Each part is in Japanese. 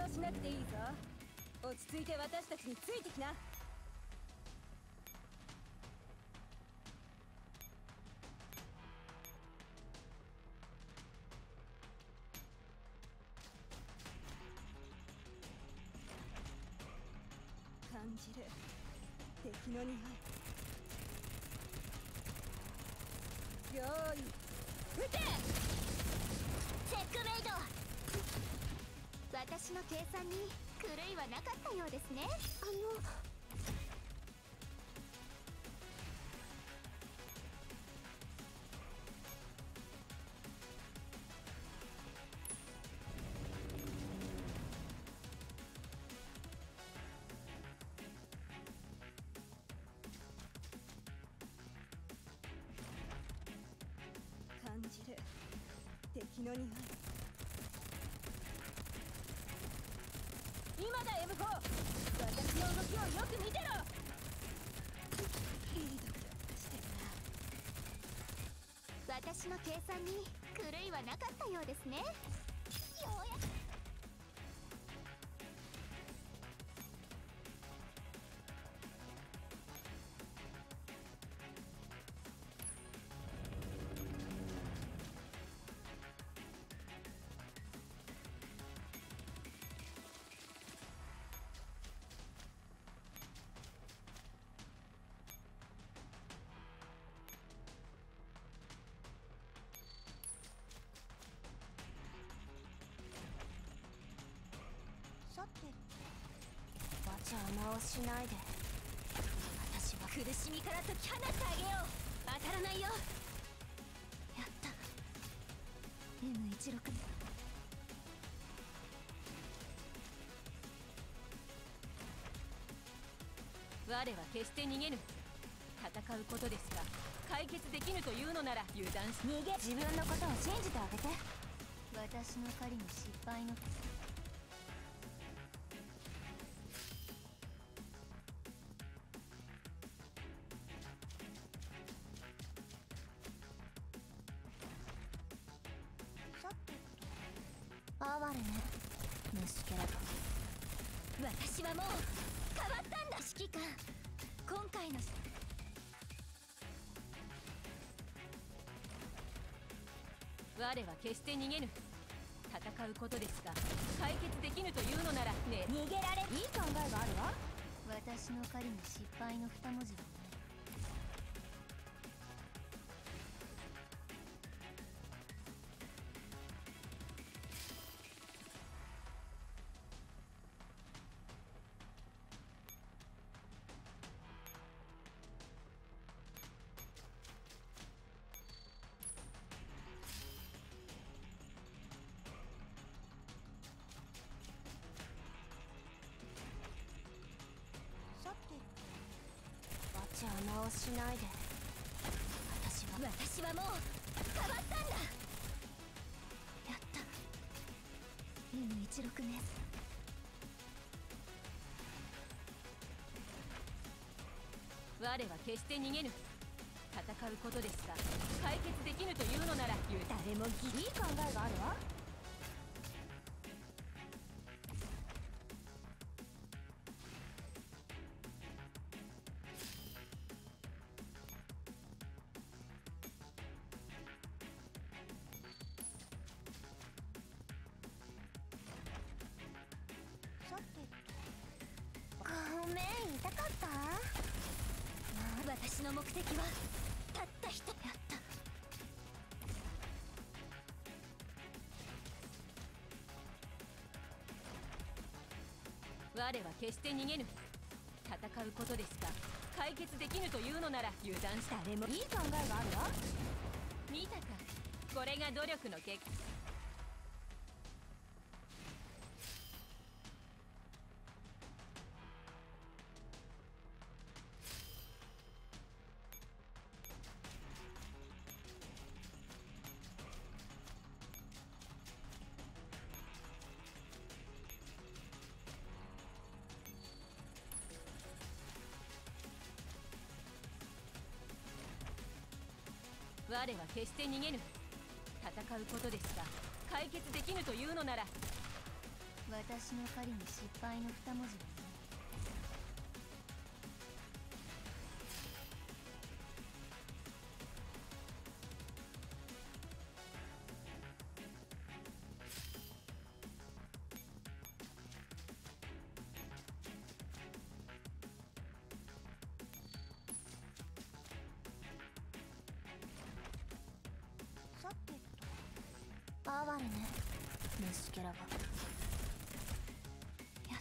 動しなくていいぞ。落ち着いて私たちについてきな。感じる敵の匂い。用意撃て。 チェックメイド。私の計算に狂いはなかったようですね。 感じる敵の匂い。今だ M4。 私の動きをよく見てろ。いい度胸してるな。私の計算に狂いはなかったようですね。ようやく。 さて邪魔をしないで。私は苦しみから解き放ってあげよう。当たらないよ。やった。 M16。 我は決して逃げぬ。戦うことですが解決できぬというのなら油断し逃げ。 自分のことを信じてあげて。 私の狩りの失敗の。 さて哀れね、虫けらと。 私はもう変わったんだ。指揮官、今回の我は決して逃げぬ。戦うことですが解決できぬというのならね。 逃げられ。 いい考えがあるわ。 私の狩りに失敗の二文字はない。 さて邪魔をしないで。 私はもう変わったんだ。やった。 M16 ね。 我は決して逃げぬ。戦うことですが解決できぬというのなら誰もいい考えがあるわ。さてごめん、痛かった。 私の目的はたった一つ。やった。 我は決して逃げぬ。戦うことですが解決できぬというのなら油断した。 誰もいい考えがあるわ。 見たか、これが努力の結果。我は決して逃げぬ。戦うことですが解決できぬというのなら私の狩りに失敗の二文字はない。 さてと哀れね、虫キャラが。やった。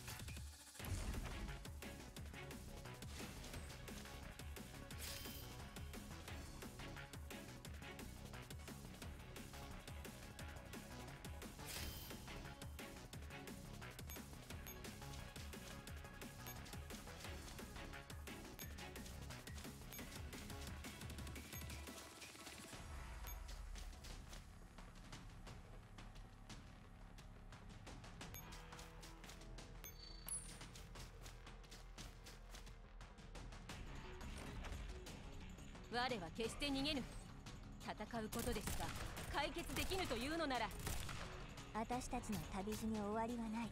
我は決して逃げぬ。戦うことですが解決できぬというのなら、 私たちの旅路に終わりはない。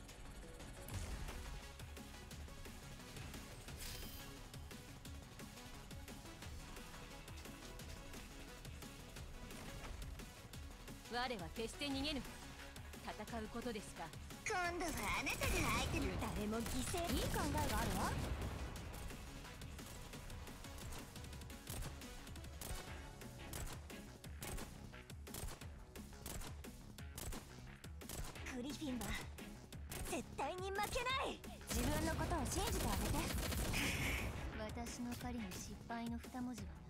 我は決して逃げぬ。戦うことですが今度はあなたが相手の。 誰も犠牲。いい考えがあるわ。グリフィンは絶対に負けない。自分のことを信じてあげて。 私の狩りに失敗の二文字はない。